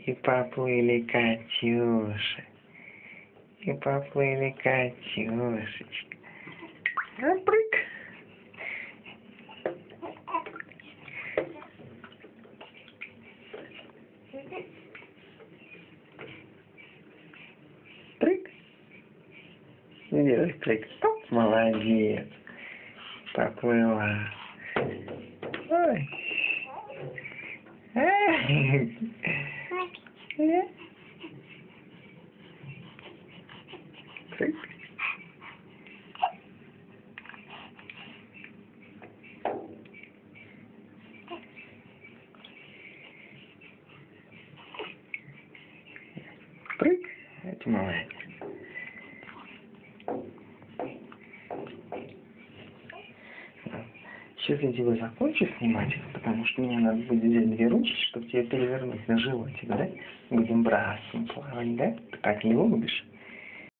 И поплыли Катюши. И поплыли Катюшечка. Прыг. Прыг. Делай прыг. Молодец. Поплыла. Ой. Прыг. Прыг. Это молодец. Сейчас я тебя закончу снимать, потому что мне надо будет взять 2 ручки, чтобы тебя перевернуть на животик, да? Будем братством плавать, да? Ты так не любишь?